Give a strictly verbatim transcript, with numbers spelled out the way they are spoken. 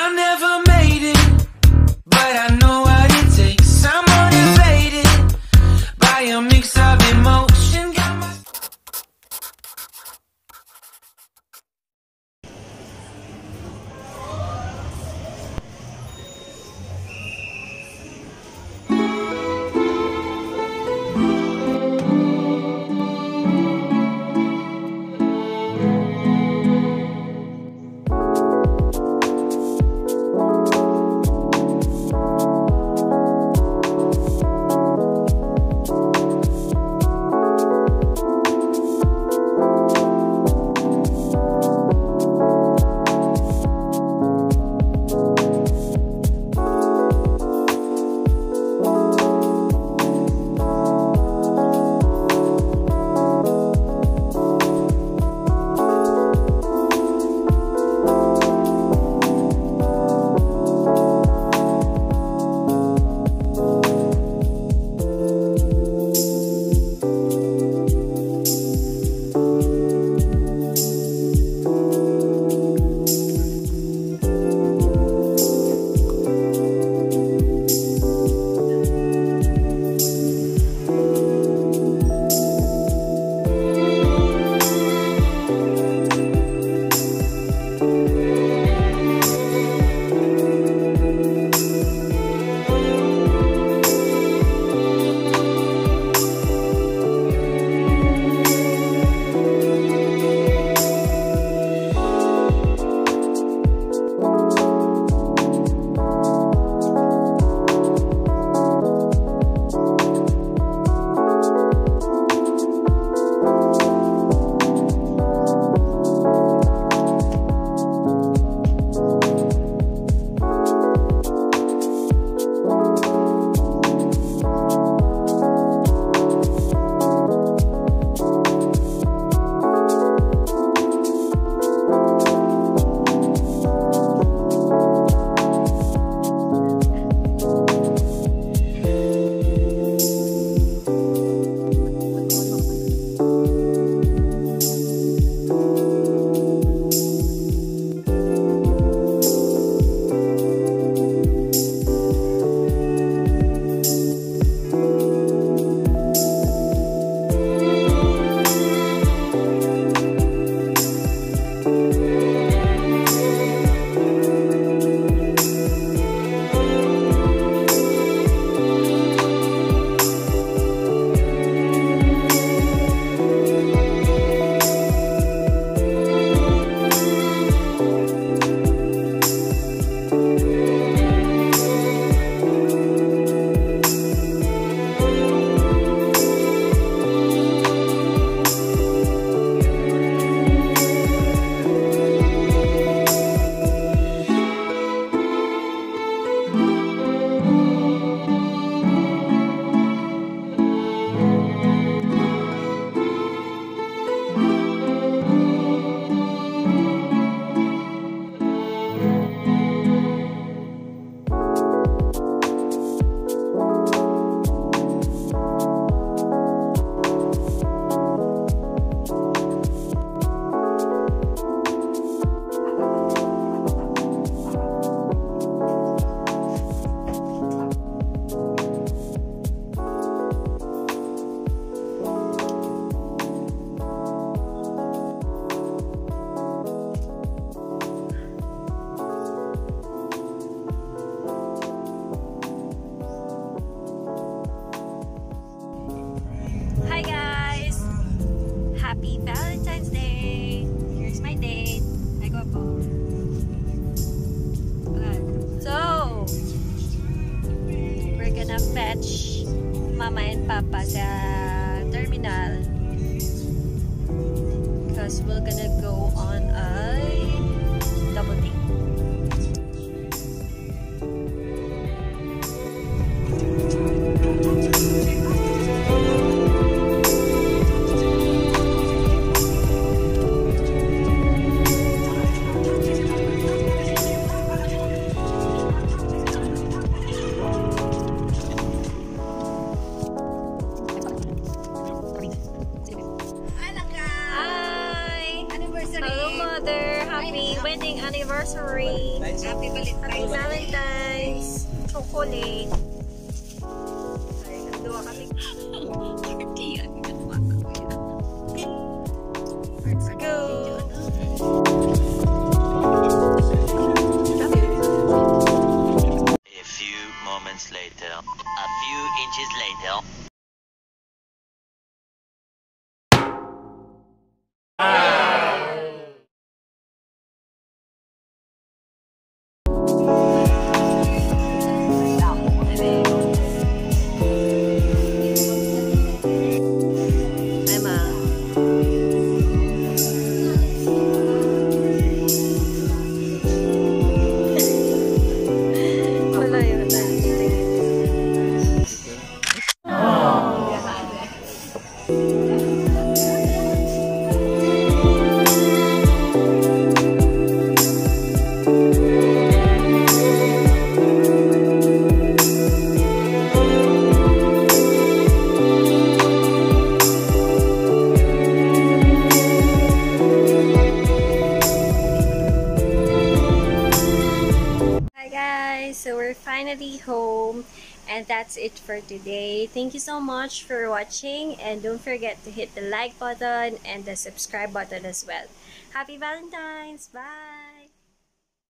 I never made it, but I know what it takes. I'm motivated by a mix of emotion. Got my Happy Valentine's Day! Here's my date. Ay, go po. So, we're gonna fetch Mama and Papa sa terminal because we're gonna go on a double date. Happy Valentine's. Happy Valentine's. Chocolate. Ay, nagduwa kami. Let's go. A few moments later, a few inches later. So we're finally home, and that's it for today. Thank you so much for watching, and don't forget to hit the like button and the subscribe button as well. Happy Valentine's! Bye!